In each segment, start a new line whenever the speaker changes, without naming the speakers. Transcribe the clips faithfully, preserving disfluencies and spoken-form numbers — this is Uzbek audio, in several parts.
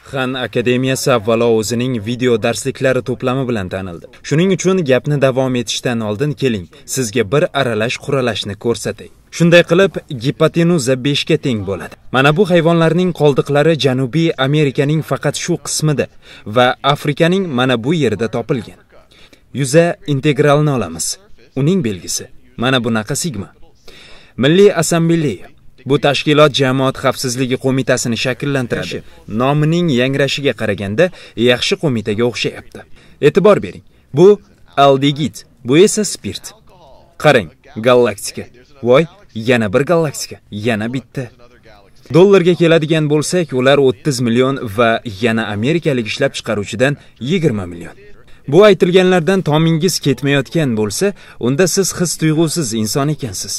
Xan Akademiyasi avvalo o'zining video darsliklari to'plami bilan tanildi. Shuning uchun gapni davom etishdan oldin keling, sizga bir aralash quralashni ko'rsatay. Shunday qilib, gipotenuza besh ga teng bo'ladi. Mana bu hayvonlarning qoldiqlari Janubiy Amerikaning faqat shu qismida va Afrikaning mana bu yerida topilgan. Yuza integralni olamiz. Uning belgisi mana bunaqa sigma. Milliy Assambleya bu tashkilot jamoat xavfsizligi qo'mitasini shakllantiradi. Nomining yangrashiga qaraganda yaxshi qo'mitaga o'xshayapti. E'tibor bering. Bu aldegid, bu esa spirt. Qarang, galaktika. Voy, yana bir galaktika, yana bitta. Dollarga keladigan bo'lsak, ular o'ttiz million va yana amerikalik ishlab chiqaruvchidan yigirma million. Bu aytilganlardan tomingiz ketmayotgan bo'lsa, unda siz his-tuyg'usiz inson ekansiz.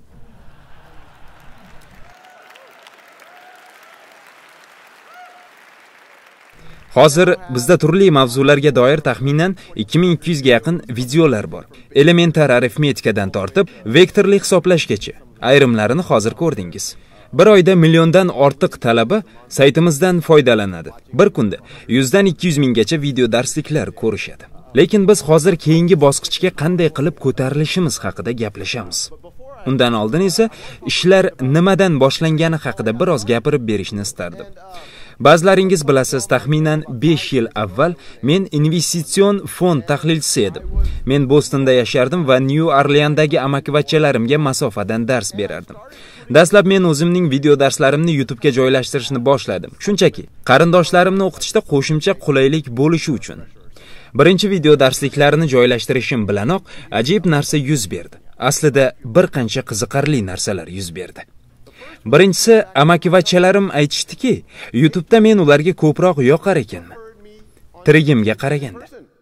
Hozir bizda turli mavzularga doir taxminan ikki ming ikki yuz ga yaqin videolar bor. Elementar arifmetikadan tortib, vektorli hisoblashgacha. Ayrimlarini hozir ko'rdingiz. Bir oyda milliondan ortiq talaba saytimizdan foydalanadi. Bir kunda yuzdan ikki yuz minggacha video darsliklar ko'rishadi. Lekin biz hozir keyingi bosqichga qanday qilib ko'tarilishimiz haqida gaplashamiz. Undan oldin esa ishlar nimadan boshlangani haqida biroz gapirib berishni istardim. Ba'zilaringiz bilasiz, taxminan besh yil avval men investitsion fond tahlilchisi edim. Men Bostonda yashardim va New Orleandagi amakivachchalarimga masofadan dars berardim. Dastlab men o'zimning video darslarimni YouTube ga joylashtirishni boshladim. Shunchaki, qarindoshlarimni o'qitishda qo'shimcha qulaylik bo'lishi uchun. Birinchi video darsliklarini joylashtirishim bilanoq ajib narsa yuz berdi. Aslida bir qancha qiziqarli narsalar yuz berdi. Birinchisi, amakivachchalarim aytishdiki, YouTube'da men ularga ko'proq yoqar ekanman. Tirigimga qaraganda.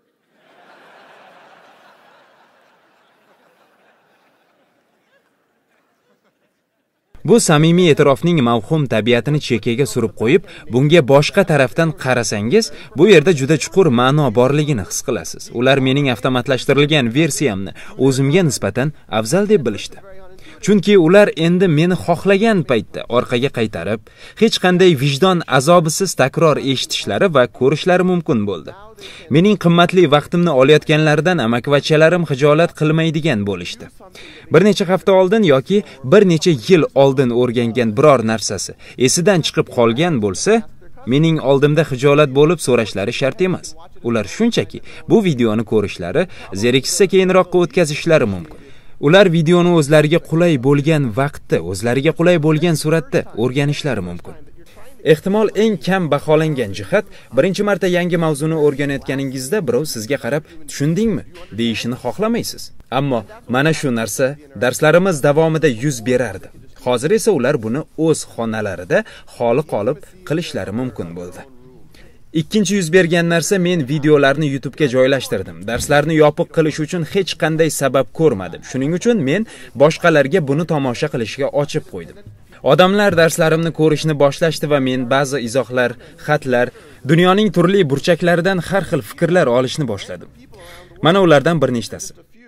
Bu samimiy e'tirofning mavhum tabiatini chekkaga surib qo'yib, bunga boshqa tarafdan qarasangiz, bu yerda juda chuqur ma'no borligini his qilasiz. Ular mening avtomatlashtirilgan versiyamni o'zimga nisbatan afzal deb bilishdi. Chunki ular endi meni xohlagan paytda orqaga qaytarib, hech qanday vijdon azobisiz takror eshitishlari va ko'rishlari mumkin bo'ldi. Mening qimmatli vaqtimni olayotganlaridan amakivachchalarim xijolat qilmaydigan bo'lishdi. Bir necha hafta oldin yoki bir necha yil oldin o'rgangan biror narsasi esidan chiqib qolgan bo'lsa, mening oldimda xijolat bo'lib so'rashlari shart emas. Ular shunchaki bu videoni ko'rishlari, zerikishsa keyinroqqa o'tkazishlari mumkin. Ular videoni o'zlariga qulay bo'lgan vaqtda, o'zlariga qulay bo'lgan suratda o'rganishlari mumkin. Ehtimol eng kam baholangan jihat, birinchi marta yangi mavzuni o'rganayotganingizda birov sizga qarab, "Tushundingmi?" deyishini xohlamaysiz. Ammo mana shu narsa darslarimiz davomida yuz berardi. Hozir esa ular buni o'z xonalarida xoli qolib qilishlari mumkin bo'ldi. Ikkinchi yuz bergan narsa, men videolarni YouTube ga joylashtirdim. Darslarni yopiq qilish uchun hech qanday sabab ko'rmadim. Shuning uchun men boshqalarga buni tomosha qilishga ochib qo'ydim. Odamlar darslarimni ko'rishni boshlashdi va men ba'zi izohlar, xatlar, dunyoning turli burchaklaridan har xil fikrlar olishni boshladim. Mana ulardan bir nechtasi.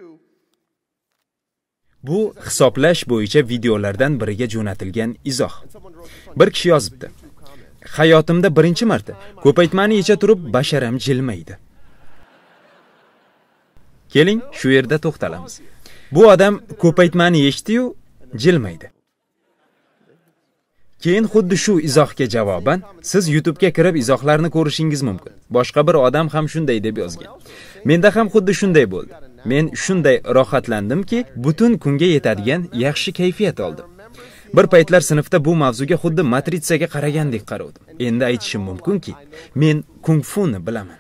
Bu hisoblash bo'yicha videolardan biriga jo'natilgan izoh. Bir kishi yozibdi: Hayotimda birinchi marta ko'paytmani yecha turib basharam jilmaydi. Keling, shu yerda to'xtalamiz. Bu odam ko'paytmani yechdi-yu, jilmaydi. Keyin xuddi shu izohga javoban siz YouTube ga kirib izohlarni ko'rishingiz mumkin. Boshqa bir odam ham shunday deb yozgan. Menda ham xuddi shunday bo'ldi. Men shunday rohatlandimki, butun kunga yetadigan yaxshi kayfiyat oldim. Bir paytlar sinfda bu mavzuga xuddi matritsaga qaragandek qarardim. Endi aytishim mumkinki, men kung funi bilaman.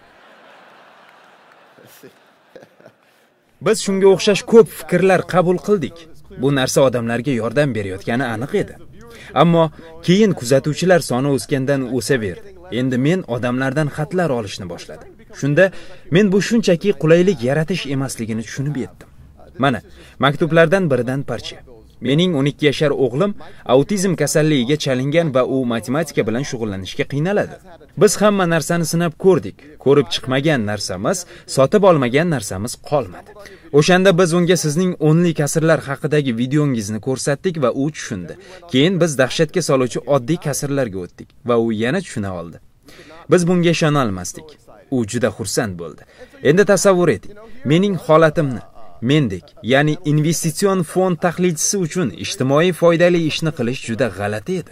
Biz shunga o'xshash ko'p fikrlar qabul qildik. Bu narsa odamlarga yordam berayotgani aniq edi. Ammo keyin kuzatuvchilar soni o'sgandan o'saverdi. Endi men odamlardan xatlar olishni boshladim. Shunda men bu shunchaki qulaylik yaratish emasligini tushunib yetdim. Mana, maktublardan biridan parcha. Mening o'n ikki yashar o'g'lim autizm kasalligiga chalingan va u matematika bilan shug'ullanishga qiynaladi. Biz hamma narsani sinab ko'rdik. Ko'rib chiqmagan narsamiz, sotib olmagan narsamiz qolmadi. O'shanda biz unga sizning o'nli kasrlar haqidagi videongizni ko'rsatdik va u tushundi. Keyin biz dahshatga soluvchi oddiy kasrlarga o'tdik va u yana tushuna oldi. Biz bunga ishona olmasdik. U juda xursand bo'ldi. Endi tasavvur eting, mening holatimni mendek, ya'ni investitsion fond tahlilchisi uchun ijtimoiy foydali ishni qilish juda g'alati edi.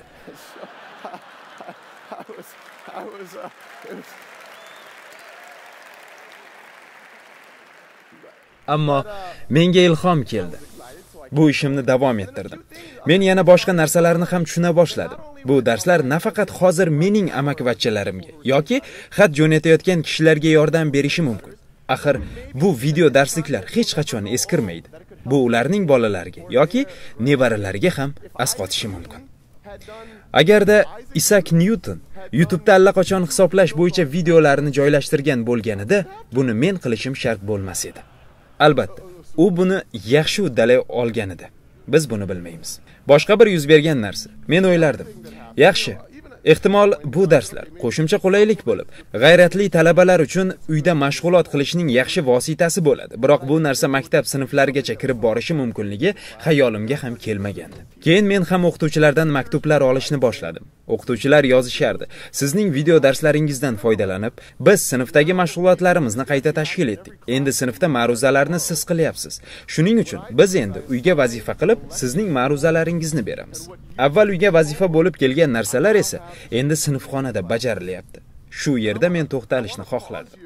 Ammo menga ilhom keldi. Bu ishimni davom ettirdim. Men yana boshqa narsalarni ham tushuna boshladim. Bu darslar nafaqat hozir mening amakivachchalarimga yoki xat jo'natayotgan kishilarga yordam berishi mumkin. Axir bu video darsliklar hech qachon eskirmaydi. Bu ularning bolalariga yoki nevaralariga ham asqotishi mumkin. Agarda Isaac Newton YouTube'da allaqachon hisoblash bo'yicha videolarini joylashtirgan bo'lganida, buni men qilishim shart bo'lmas edi. Albatta, u buni yaxshi uddalay olgan edi. Biz buni bilmaymiz. Boshqa bir yuz bergan narsa. Men o'ylardim, yaxshi, ehtimol bu darslar qo'shimcha qulaylik bo'lib, g'ayratli talabalar uchun uyda mashg'ulot qilishning yaxshi vositasi bo'ladi. Biroq bu narsa maktab sinflarigacha kirib borishi mumkinligi xayolimga ham kelmagandi. Keyin men ham o'qituvchilardan maktublar olishni boshladim. O'qituvchilar yozishardi. Sizning video darslaringizdan foydalanib, biz sinfdagi mashg'ulotlarimizni qayta tashkil etdik. Endi sinfda ma'ruzalarni siz qilyapsiz. Shuning uchun biz endi uyga vazifa qilib, sizning ma'ruzalaringizni beramiz. Avval uyga vazifa bo'lib kelgan narsalar esa endi sinfxonada bajarilyapti. Shu yerda men to'xtalishni xohlardim.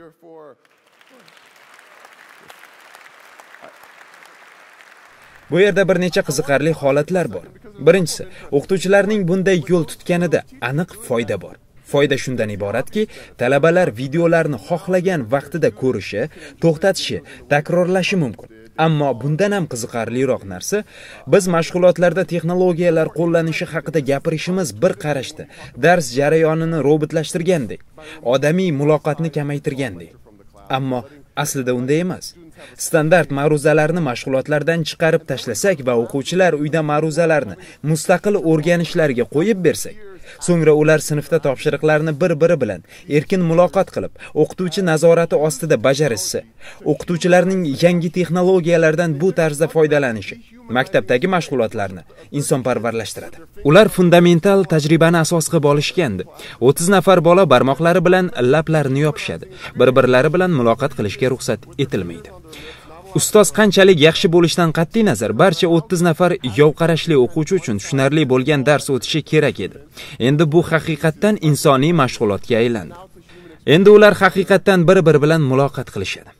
Bu yerda bir necha qiziqarli holatlar bor. Birinchisi, o'qituvchilarning bunday yo'l tutganida aniq foyda bor. Foyda shundan iboratki, talabalar videolarni xohlagan vaqtida ko'rishi, to'xtatishi, takrorlashi mumkin. Ammo bundan ham qiziqarliroq narsa, biz mashg'ulotlarda texnologiyalar qo'llanishi haqida gapirishimiz bir qarashda dars jarayonini robotlashtirgandek, odamiy muloqotni kamaytirgandek. Ammo aslida unday emas. Standart ma'ruzalarni mashg'ulotlardan chiqarib tashlasak va o'quvchilar uyda ma'ruzalarni mustaqil o'rganishlariga qo'yib bersak, so'ngra ular sinfda topshiriqlarni bir-biri bilan erkin muloqot qilib, o'qituvchi nazorati ostida bajarishsa, o'qituvchilarning yangi texnologiyalardan bu tarzda foydalanishi maktabdagi mashg'ulotlarni insonparvarlashtiradi. Ular fundamental tajribani asos qilib olishgandi. o'ttiz nafar bola barmoqlari bilan lablarini yopishadi. Bir-birlari bilan muloqot qilishga ruxsat etilmaydi. Ustoz qanchalik yaxshi bo'lishidan qat'iy nazar, barcha o'ttiz nafar yovqarashli o'quvchi uchun tushunarli bo'lgan dars o'tishi kerak edi. Endi bu haqiqatdan insoniy mashg'ulotga aylandi. Endi ular haqiqatdan bir-biri bilan muloqot qilishadi.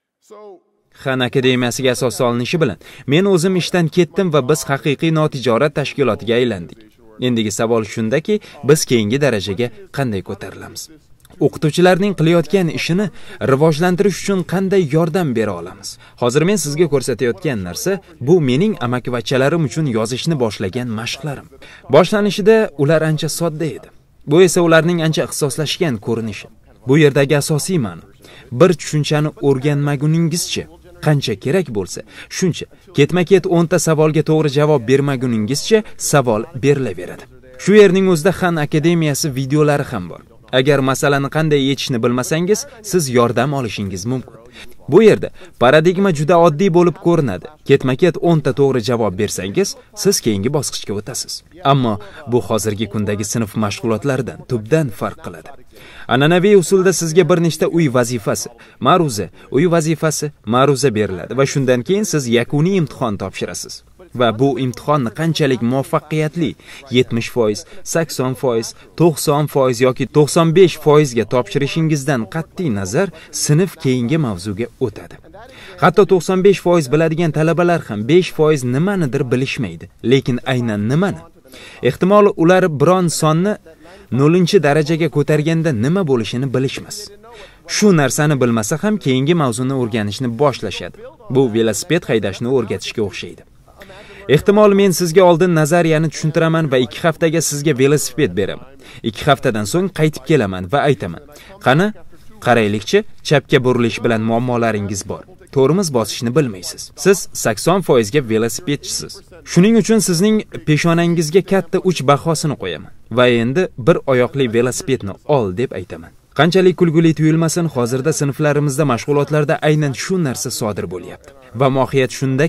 Xan akademiyasiga asos solinishi bilan men o'zim ishdan ketdim va biz haqiqiy notijorat tashkilotiga aylandik. Endigi savol shundaki, biz keyingi darajaga qanday ko'tarilamiz? O'qituvchilarning qilayotgan ishini rivojlantirish uchun qanday yordam bera olamiz? Hozir men sizga ko'rsatayotgan narsa bu mening amakivachchalarim uchun yozishni boshlagan mashqlarim. Boshlanishida ular ancha sodda edi. Bu esa ularning ancha ixtisoslashgan ko'rinishi. Bu yerdagi asosiy ma'no bir tushunchani o'rganmaguningizcha qancha kerak bo'lsa, shuncha ketma-ket o'nta savolga to'g'ri javob bermaguningizcha savol berilaveradi. Shu yerning o'zida Xan akademiyasi videolari ham bor. Agar masalani qanday yechishni bilmasangiz, siz yordam olishingiz mumkin. Bu yerda paradigma juda oddiy bo'lib ko'rinadi. Ketma-ket o'nta to'g'ri javob bersangiz, siz keyingi bosqichga o'tasiz. Ammo bu hozirgi kundagi sinf mashg'ulotlaridan tubdan farq qiladi. An'anaviy usulda sizga bir nechta uy vazifasi, ma'ruza, uy vazifasi, ma'ruza beriladi va shundan keyin siz yakuniy imtihon topshirasiz. Va bu imtihonni qanchalik muvaffaqiyatli yetmish foiz, sakson foiz, to'qson foiz yoki to'qson besh foiz ga topshirishingizdan qat'iy nazar sinf keyingi mavzuga o'tadi. Hatto to'qson besh foiz biladigan talabalar ham besh foiz nimanidir bilishmaydi, lekin aynan nimani? Ehtimol ular biron sonni nollinchi darajaga ko'targanda nima bo'lishini bilishmas. Shu narsani bilmasa ham keyingi mavzuni o'rganishni boshlashadi. Bu velosiped haydashni o'rgatishga o'xshaydi. Ehtimol men sizga oldin nazariyani tushuntiraman va ikki haftaga sizga velosiped beraman. ikki haftadan so'ng qaytib kelaman va aytaman: "Qani, qaraylikchi, chapga burilish bilan muammolaringiz bor. To'g'rimiz bosishni bilmaysiz. Siz sakson foiz ga velosipedchisiz. Shuning uchun sizning peshonangizga katta uch bahosini qo'yaman va endi bir oyoqli velosipedni ol deb aytaman." Qanchalik kulguli tuyulmasin, hozirda sinflarimizda mashg'ulotlarda aynan shu narsa sodir bo'lyapti. Va mohiyat shundaki,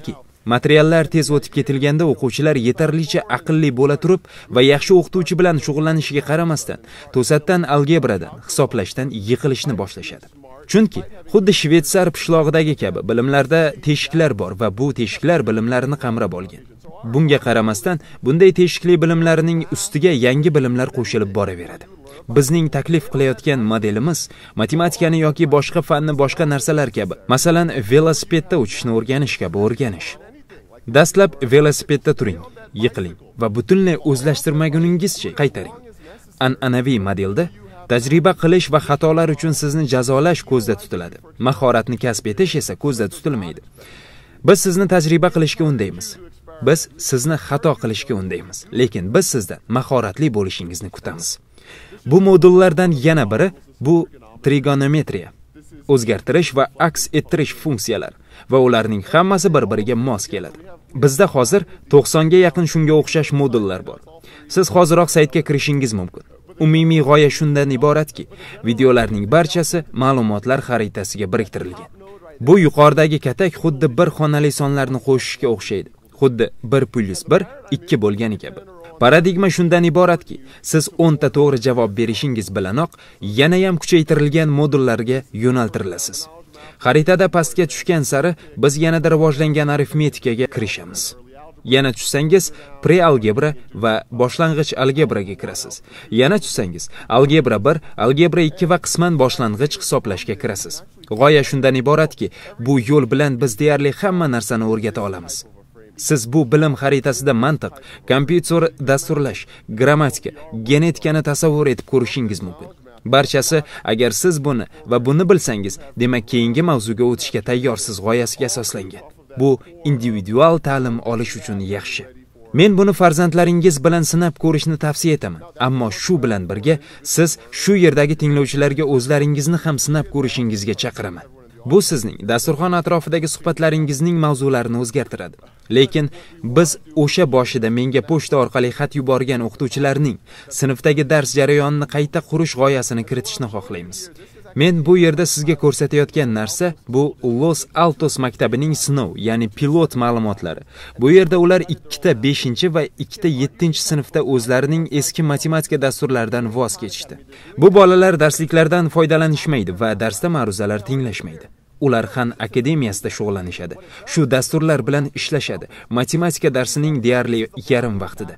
Materiallar tez o'tib ketilganda o'quvchilar yetarlicha aqlli bo'la turib va yaxshi o'qituvchi bilan shug'ullanishiga qaramasdan, to'satdan algebradan, hisoblashdan yiqilishni boshlashadi. Chunki xuddi Shvetsar pishlog'idagi kabi bilimlarda teshiklar bor va bu teshiklar bilimlarni qamrab olgan. Bunga qaramasdan, bunday teshikli bilimlarning ustiga yangi bilimlar qo'shilib boraveradi. Bizning taklif qilayotgan modelimiz matematikani yoki boshqa fanni boshqa narsalar kabi, masalan, velosipedda uchishni o'rganish kabi o'rganish. Dastlab velosipedda turing, yiqiling va butunlay o'zlashtirmaguningizcha qaytaring. An'anaviy modelda tajriba qilish va xatolar uchun sizni jazolash ko'zda tutiladi. Mahoratni kasb etish esa ko'zda tutilmaydi. Biz sizni tajriba qilishga undaymiz. Biz sizni xato qilishga undaymiz, lekin biz sizdan mahoratli bo'lishingizni kutamiz. Bu modullardan yana biri bu trigonometriya, o'zgartirish va aks ettirish funksiyalar va ularning hammasi bir-biriga mos keladi. Bizda hozir to'qsonga yaqin shunga o'xshash modullar bor. Siz hoziroq saytga kirishingiz mumkin. Umumiy g'oya shundan iboratki, videolarning barchasi ma'lumotlar xaritasiga biriktirilgan. Bu yuqoridagi katak xuddi bir xonali sonlarni qo'shishga o'xshaydi. Xuddi bir plyus bir ikki bo'lgani kabi. Paradigma shundan iboratki, siz o'nta to'g'ri javob berishingiz bilanoq yana ham kuchaytirilgan modullarga yo'naltirilasiz. Xaritada pastga tushgan sari biz yanada rivojlangan arifmetikaga kirishamiz. Yana tushsangiz pre-algebra va boshlang'ich algebraga kirasiz. Yana tushsangiz algebra bir, algebra ikki va qisman boshlang'ich hisoblashga kirasiz. G'oya shundan iboratki, bu yo'l bilan biz deyarli hamma narsani o'rgata olamiz. Siz bu bilim xaritasida mantiq, kompyuter dasturlash, grammatika, genetikani tasavvur etib ko'rishingiz mumkin. Barchasi agar siz buni va buni bilsangiz, demak keyingi mavzuga o'tishga tayyorsiz g'oyasiga asoslangan. Bu individual ta'lim olish uchun yaxshi. Men buni farzandlaringiz bilan sinab ko'rishni tavsiya etaman. Ammo shu bilan birga siz shu yerdagi tinglovchilarga o'zlaringizni ham sinab ko'rishingizga chaqiraman. Bu sizning dasturxon atrofidagi suhbatlaringizning mavzularini o'zgartiradi. Lekin biz o'sha boshida menga pochta orqali xat yuborgan o'qituvchilarning sinfdagi dars jarayonini qayta qurish g'oyasini kiritishni xohlaymiz. Men bu yerda sizga ko'rsatayotgan narsa bu Los Altos maktabining sinov, ya'ni pilot ma'lumotlari. Bu yerda ular ikkita beshinchi va ikkita yettinchi sinfda o'zlarining eski matematika dasturlaridan voz kechishdi. Bu bolalar darsliklardan foydalanishmaydi va darsda ma'ruzalar tinglashmaydi. Ular Xan akademiyasida shug'ullanishadi. Shu dasturlar bilan ishlashadi. Matematika darsining deyarli yarim vaqtida.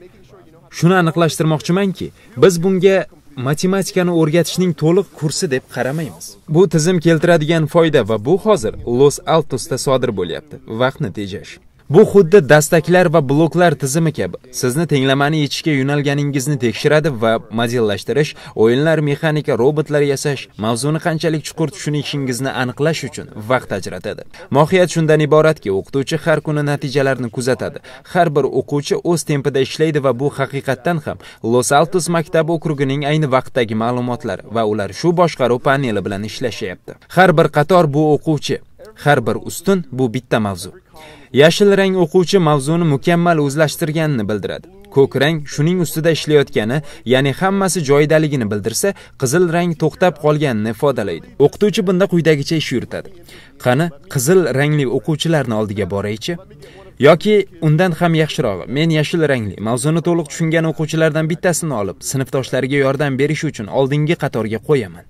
Shuni aniqlashtirmoqchimanki, biz bunga matematikani o'rgatishning to'liq kursi deb qaramaymiz. Bu tizim keltiradigan foyda va bu hozir Los Altosda sodir bo'lyapti. Vaqtni tejash. Bu xuddi dastaklar va bloklar tizimi kabi. Sizni tenglamani yechishga yo'nalganingizni tekshiradi va modellashtirish, o'yinlar, mexanika, robotlar yasash, mavzuni qanchalik chuqur tushunishingizni aniqlash uchun vaqt ajratadi. Mohiyat shundan iboratki, o'qituvchi har kuni natijalarni kuzatadi. Har bir o'quvchi o'z tempida ishlaydi va bu haqiqatdan ham Los Altos maktabi okrugining ayni vaqtdagi ma'lumotlari va ular shu boshqaruv paneli bilan ishlashyapti. Har bir qator bu o'quvchi, har bir ustun bu bitta mavzu. Yashil rang o'quvchi mavzuni mukammal o'zlashtirganini bildiradi. Ko'k rang shuning ustida ishlayotgani, ya'ni hammasi joyidaligini bildirsa, qizil rang to'xtab qolganini ifodalaydi. O'qituvchi bunda quyidagicha ish yuritadi. Qani, qizil rangli o'quvchilarni oldiga boraychi? Yoki undan ham yaxshirog'i, men yashil rangli, mavzuni to'liq tushungan o'quvchilardan bittasini olib, sinfdoshlariga yordam berish uchun oldingi qatorga qo'yaman.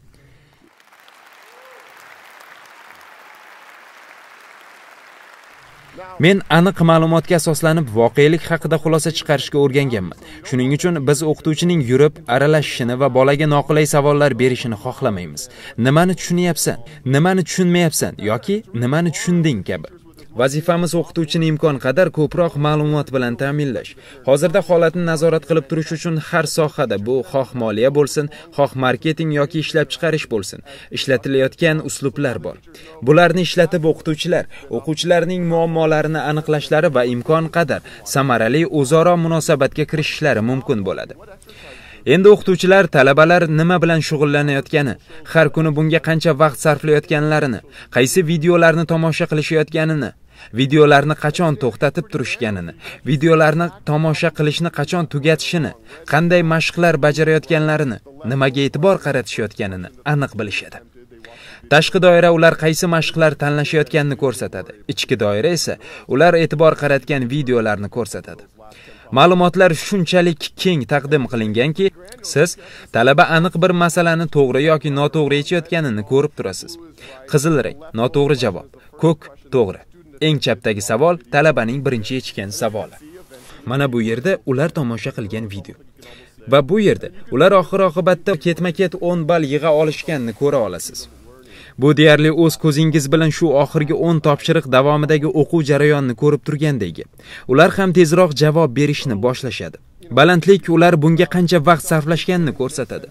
Men aniq ma'lumotga asoslanib voqelik haqida xulosa chiqarishga o'rganganman. Shuning uchun biz o'qituvchining yurib, aralashishini va bolaga noqulay savollar berishini xohlamaymiz. Nimani tushunyapsan, nimani tushunmayapsan yoki nimani tushunding kabi. Vazifamiz o'qituvchini imkon qadar ko'proq ma'lumot bilan ta'minlash. Hozirda holatni nazorat qilib turish uchun har sohada, bu xoh moliya bo'lsin, xoh marketing yoki ishlab chiqarish bo'lsin, ishlatilayotgan uslublar bor. Bularni ishlatib o'qituvchilar o'quvchilarning muammolarini aniqlashlari va imkon qadar samarali o'zaro munosabatga kirishishlari mumkin bo'ladi. Endi o'qituvchilar talabalar nima bilan shug'ullanayotgani, har kuni bunga qancha vaqt sarflayotganlarini, qaysi videolarni tomosha qilishayotganini, videolarni qachon to'xtatib turishganini, videolarni tomosha qilishni qachon tugatishini, qanday mashqlar bajarayotganlarini, nimaga e'tibor qaratishayotganini aniq bilishadi. Tashqi doira ular qaysi mashqlar tanlashayotganini ko'rsatadi. Ichki doira esa ular e'tibor qaratgan videolarni ko'rsatadi. Ma'lumotlar shunchalik keng taqdim qilinganki, siz talaba aniq bir masalani to'g'ri yoki noto'g'ri yechayotganini ko'rib turasiz. Qizil rang noto'g'ri javob, ko'k to'g'ri. Eng chapdagi savol talabaning birinchi yechgan savoli. Mana bu yerda ular tomosha qilgan video. Va bu yerda ular oxir-oqibatda ketma-ket o'n ball yig'a olishganini ko'ra olasiz. Bu deyarli o'z ko'zingiz bilan shu oxirgi o'n topshiriq davomidagi o'quv jarayonini ko'rib turgandek. Ular ham tezroq javob berishni boshlashadi. Balandlik ular bunga qancha vaqt sarflashganini ko'rsatadi.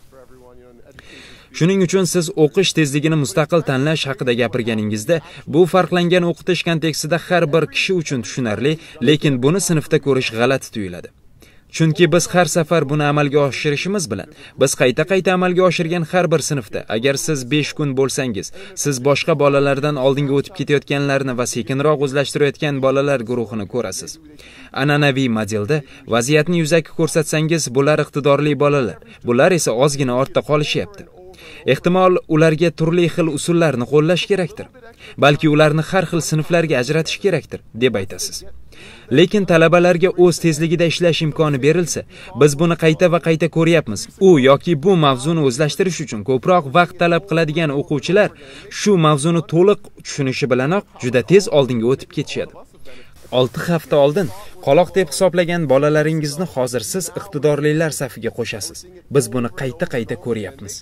Shuning uchun siz o'qish tezligini mustaqil tanlash haqida gapirganingizda, bu farqlangan o'qitish kontekstida har bir kishi uchun tushunarli, lekin buni sinfda ko'rish g'alati tuyuladi. Chunki biz har safar buni amalga oshirishimiz bilan, biz qayta-qayta amalga oshirgan har bir sinfda, agar siz besh kun bo'lsangiz, siz boshqa bolalardan oldinga o'tib ketayotganlarni va sekinroq o'zlashtirayotgan bolalar guruhini ko'rasiz. An'anaviy modelda vaziyatni yuzaki ko'rsatsangiz, bular iqtidorli bolalar, bular esa ozgina ortda qolishyapti. Ehtimol ularga turli xil usullarni qo'llash kerakdir. Balki ularni har xil sinflarga ajratish kerakdir, deb aytasiz. Lekin talabalarga o'z tezligida ishlash imkoni berilsa, biz buni qayta va qayta ko'ryapmiz. U yoki bu mavzuni o'zlashtirish uchun ko'proq vaqt talab qiladigan o'quvchilar shu mavzuni to'liq tushunishi bilanoq juda tez oldinga o'tib ketishadi. olti hafta oldin qoloq deb hisoblagan bolalaringizni hozir siz iqtidorlilar safiga qo'shasiz. Biz buni qayta-qayta ko'ryapmiz.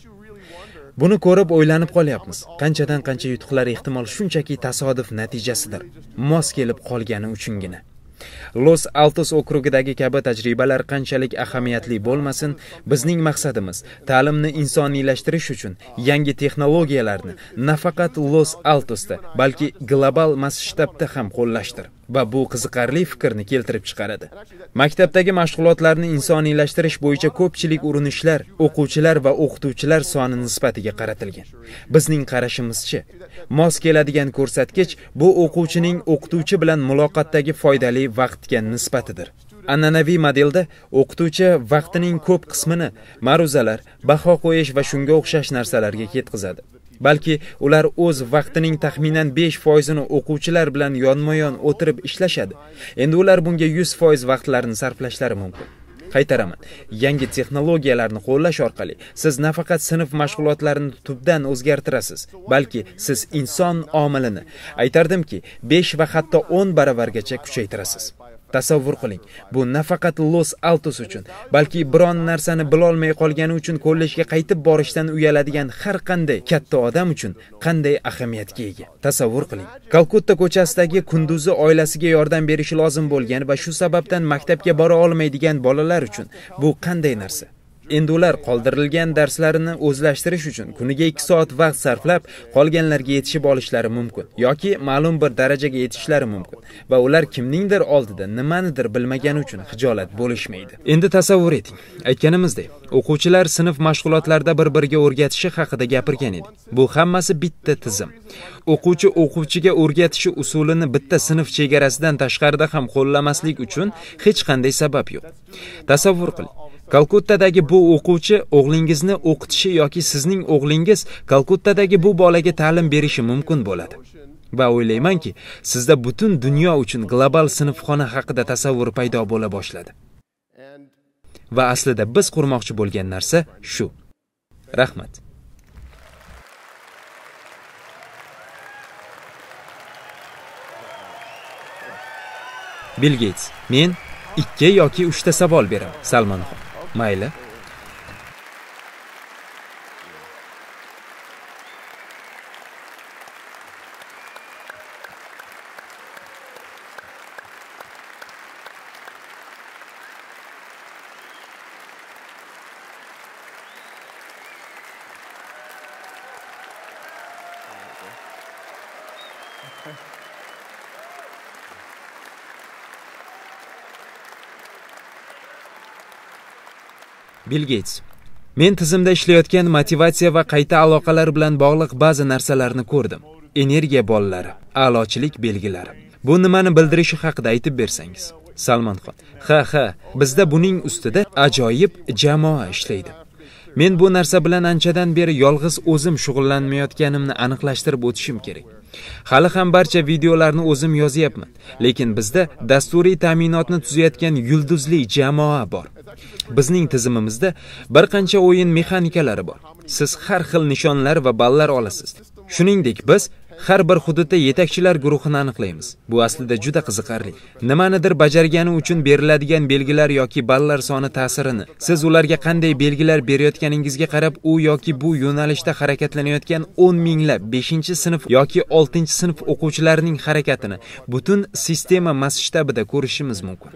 Buni ko'rib o'ylanib qolyapmiz. Qanchadan qancha yutuqlar ehtimol shunchaki tasodif natijasidir. Mos kelib qolgani uchungina. Los Altos okrugidagi kabi tajribalar qanchalik ahamiyatli bo'lmasin, bizning maqsadimiz ta'limni insoniylashtirish uchun yangi texnologiyalarni nafaqat Los Altosda, balki global masshtabda ham qo'llashdir. Va bu qiziqarli fikrni keltirib chiqaradi. Maktabdagi mashg'ulotlarni insoniylashtirish bo'yicha ko'pchilik urinishlar o'quvchilar va o'qituvchilar soni nisbatiga qaratilgan. Bizning qarashimizcha, mos keladigan ko'rsatkich bu o'quvchining o'qituvchi bilan muloqotdagi foydali vaqtga nisbatidir. An'anaviy modelda o'qituvchi vaqtining ko'p qismini ma'ruzalar, baho qo'yish va shunga o'xshash narsalarga ketkazadi. Balki ular o'z vaqtining taxminan besh foizini o'quvchilar bilan yonma-yon o'tirib ishlashadi. Endi ular bunga yuz foiz vaqtlarini sarflashlari mumkin. Qaytaraman, yangi texnologiyalarni qo'llash orqali siz nafaqat sinf mashg'ulotlarini tubdan o'zgartirasiz, balki siz inson omilini, aytardimki, besh va hatto o'n baravargacha kuchaytirasiz. Tasavvur qiling, bu nafaqat Los Altos uchun, balki biron narsani bilolmay qolgani uchun kollejga qaytib borishdan uyaladigan har qanday katta odam uchun qanday ahamiyatga ega. Tasavvur qiling. Kalkutta ko'chasidagi Kunduzi oilasiga yordam berishi lozim bo'lgan va shu sababdan maktabga bora olmaydigan bolalar uchun bu qanday narsa? Endi ular qoldirilgan darslarini o'zlashtirish uchun kuniga ikki soat vaqt sarflab, qolganlarga yetishib olishlari mumkin yoki ma'lum bir darajaga yetishlari mumkin va ular kimningdir oldida nimanidir bilmagani uchun xijolat bo'lishmaydi. Endi tasavvur eting. Aytganimizdek, o'quvchilar sinf mashg'ulotlarida bir-biriga o'rgatishi haqida gapirgan edik. Bu hammasi bitta tizim. O'quvchi o'quvchiga o'rgatishi usulini bitta sinf chegarasidan tashqarida ham qo'llamaslik uchun hech qanday sabab yo'q. Tasavvur qiling. Kalkuttadagi bu o'quvchi o'g'lingizni o'qitishi yoki sizning o'g'lingiz Kalkuttadagi bu bolaga ta'lim berishi mumkin bo'ladi. Va o'ylaymanki, sizda butun dunyo uchun global sinfxona haqida tasavvur paydo bo'la boshladi. Va aslida biz qurmoqchi bo'lgan narsa shu. Rahmat. Bill Gates: men ikki yoki uchta savol beraman. Salmonxon: mayli. Bill Gates: men tizimda ishlayotgan motivatsiya va qayta aloqalar bilan bog'liq ba'zi narsalarni ko'rdim. Energiya bollari, a'lochilik belgilari. Bu nimani bildirishi haqida aytib bersangiz. Salmonxon: ha ha, bizda buning ustida ajoyib jamoa ishlaydi. Men bu narsa bilan anchadan beri yolg'iz o'zim shug'ullanmayotganimni aniqlashtirib o'tishim kerak. Hali ham barcha videolarni o'zim yozyapman, lekin bizda dasturiy ta'minotni tuzayotgan yulduzli jamoa bor. Bizning tizimimizda bir qancha o'yin mexanikalari bor. Siz har xil nishonlar va ballar olasiz. Shuningdek, biz har bir hududda yetakchilar guruhini aniqlaymiz. Bu aslida juda qiziqarli. Nimanidir bajargani uchun beriladigan belgilar yoki ballar soni ta'sirini, siz ularga qanday belgilar berayotganingizga qarab, u yoki bu yo'nalishda harakatlanayotgan o'n minglab beshinchi sinf yoki oltinchi sinf o'quvchilarining harakatini butun sistema masshtabida ko'rishimiz mumkin.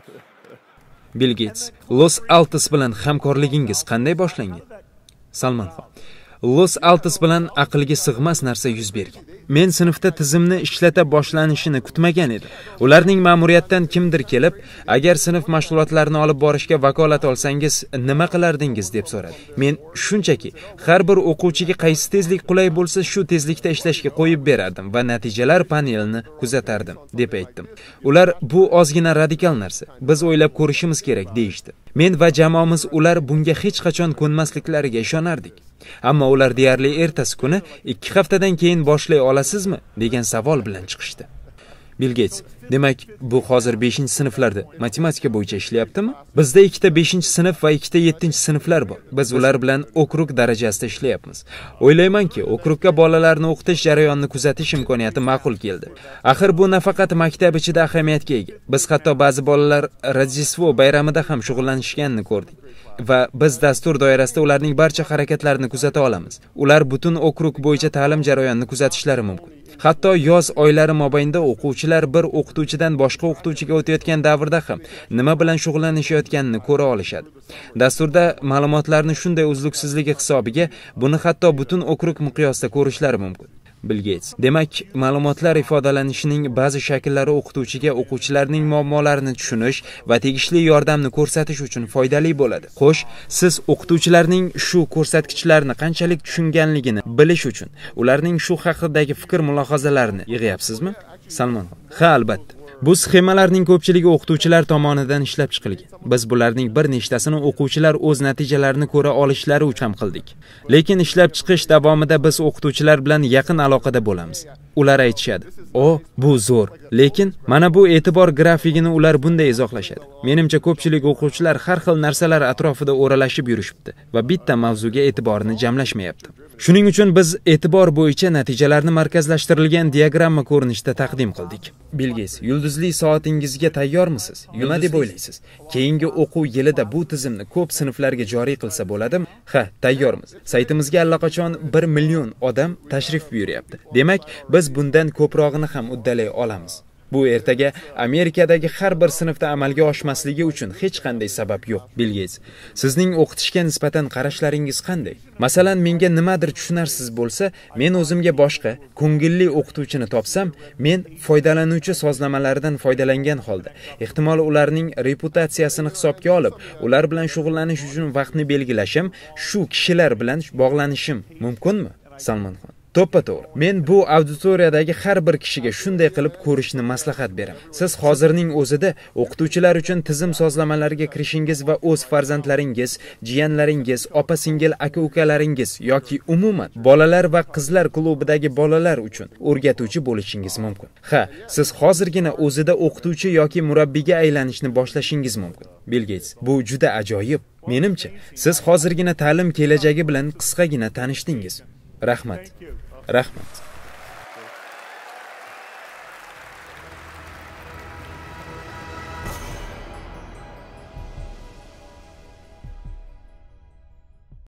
Bill Gates, Los Altos bilan hamkorligingiz qanday boshlangan? Salmanxon. Los Altos bilan aqlga sig'mas narsa yuz bergan. Men sinfda tizimni ishlata boshlanishini kutmagan edim. Ularning ma'muriyatdan kimdir kelib, agar sinf mashg'ulotlarini olib borishga vakolat olsangiz, nima qilardingiz deb so'radi. Men shunchaki har bir o'quvchiga qaysi tezlik qulay bo'lsa, shu tezlikda ishlashga qo'yib berardim va natijalar panelini kuzatardim deb aytdim. Ular bu ozgina radikal narsa. Biz o'ylab ko'rishimiz kerak deyishdi. Men va jamoamiz ular bunga hech qachon ko'nmasliklariga ishonardik. Ammo ular deyarli ertasi kuni ikki haftadan keyin boshlay olasizmi degan savol bilan chiqishdi. Bill Gates, demak, bu hozir beshinchi sinflarda matematika bo'yicha ishlayaptimi? Bizda ikkita beshinchi sinf va ikkita yettinchi sinflar bor. Biz ular bilan okrug darajasida ishlayapmiz. O'ylaymanki, okrugga bolalarni o'qitish jarayonini kuzatish imkoniyati ma'qul keldi. Axir bu nafaqat maktab ichida ahamiyatga ega. Biz hatto ba'zi bolalar Rojdestvo bayramida ham shug'ullanishganini ko'rdik. Va biz dastur doirasida ularning barcha harakatlarini kuzata olamiz. Ular butun okrug bo'yicha ta'lim jarayonini kuzatishlari mumkin. Hatto yoz oylari mobaynida o'quvchilar bir o'qituvchidan boshqa o'qituvchiga o'tayotgan davrda ham nima bilan shug'ullanishayotganini ko'ra olishadi. Dasturda ma'lumotlarni shunday uzluksizligi hisobiga buni hatto butun okrug miqyosida ko'rishlari mumkin. Bill Gates. Demak, ma'lumotlar ifodalanishining ba'zi shakllari o'qituvchiga o'quvchilarning muammolarini tushunish va tegishli yordamni ko'rsatish uchun foydali bo'ladi. Xo'sh, siz o'qituvchilarning shu ko'rsatkichlarni qanchalik tushunganligini bilish uchun ularning shu haqidagi fikr-mulohazalarini yig'yapsizmi? Salmanxon. Ha, albatta. Bu sxemalarning ko'pchiligi o'qituvchilar tomonidan ishlab chiqilgan. Biz bularning bir nechtasini o'quvchilar o'z natijalarini ko'ra olishlari uchun ham qildik. Lekin ishlab chiqish davomida biz o'qituvchilar bilan yaqin aloqada bo'lamiz. Ular aytishadi: "O, bu zo'r." Lekin mana bu e'tibor grafikini ular bunday izohlashadi. Menimcha ko'pchilik o'quvchilar har xil narsalar atrofida o'ralashib yurishibdi va bitta mavzuga e'tiborini jamlashmayapti. Shuning uchun biz e'tibor bo'yicha natijalarni markazlashtirilgan diagramma ko'rinishida taqdim qildik. Bill Gates, yulduzli soatingizga tayyormisiz? Nima deb o'ylaysiz? Keyingi o'quv yilida bu tizimni ko'p sinflarga joriy qilsa bo'ladimi? Ha, tayyormiz. Saytimizga allaqachon bir million odam tashrif buyuryapti. Demak, biz bundan ko'prog'ini ham uddalay olamiz. Bu ertaga Amerikadagi har bir sinfda amalga oshmasligi uchun hech qanday sabab yo'q. Bill Gates, sizning o'qitishga nisbatan qarashlaringiz qanday? Masalan, menga nimadir tushunarsiz bo'lsa, men o'zimga boshqa, ko'ngilli o'qituvchini topsam, men foydalanuvchi sozlamalaridan foydalangan holda, ehtimol ularning reputatsiyasini hisobga olib, ular bilan shug'ullanish uchun vaqtni belgilashim, shu kishilar bilan bog'lanishim mumkinmi? Salmanxon. To'ppa-to'g'ri. Men bu auditoriyadagi har bir kishiga shunday qilib ko'rishni maslahat beraman. Siz hozirning o'zida o'qituvchilar uchun tizim sozlamalariga kirishingiz va o'z farzandlaringiz, jiyanlaringiz, opa-singil aka-ukalaringiz yoki umuman bolalar va qizlar klubidagi bolalar uchun o'rgatuvchi bo'lishingiz mumkin. Ha, siz hozirgina o'zida o'qituvchi yoki murabbiyga aylanishni boshlashingiz mumkin. Bill Gates, bu juda ajoyib. Menimcha, siz hozirgina ta'lim kelajagi bilan qisqagina tanishdingiz. Rahmat. Rahmat.